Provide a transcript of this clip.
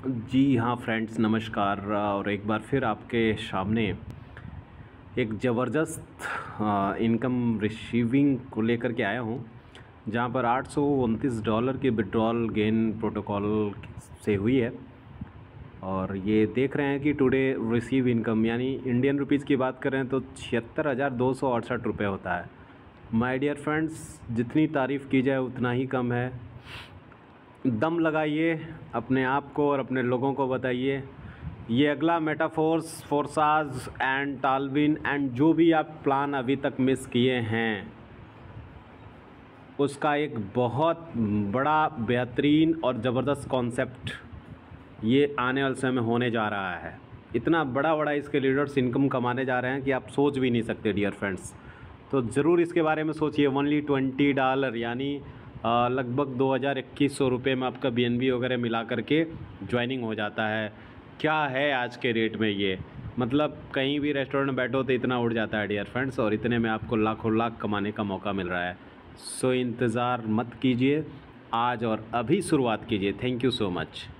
जी हाँ फ्रेंड्स, नमस्कार। और एक बार फिर आपके सामने एक ज़बरदस्त इनकम रिसीविंग को लेकर के आया हूँ, जहाँ पर $829 की विड्रॉल गेन प्रोटोकॉल से हुई है। और ये देख रहे हैं कि टुडे रिसीव इनकम यानी इंडियन रुपीज़ की बात करें तो 76,268 रुपये होता है। माय डियर फ्रेंड्स, जितनी तारीफ़ की जाए उतना ही कम है। दम लगाइए, अपने आप को और अपने लोगों को बताइए। ये अगला Metaforce, Forsage and Tallwin and जो भी आप प्लान अभी तक मिस किए हैं, उसका एक बहुत बड़ा बेहतरीन और ज़बरदस्त कॉन्सेप्ट ये आने वाले समय में होने जा रहा है। इतना बड़ा इसके लीडर्स इनकम कमाने जा रहे हैं कि आप सोच भी नहीं सकते डियर फ्रेंड्स। तो ज़रूर इसके बारे में सोचिए। ओनली $20 यानी लगभग 2,2100 रुपये में आपका BNB वगैरह मिला करके ज्वाइनिंग हो जाता है। क्या है आज के रेट में ये, मतलब कहीं भी रेस्टोरेंट में बैठो तो इतना उड़ जाता है डियर फ्रेंड्स, और इतने में आपको लाखों लाख कमाने का मौका मिल रहा है। सो इंतज़ार मत कीजिए, आज और अभी शुरुआत कीजिए। Thank you so much.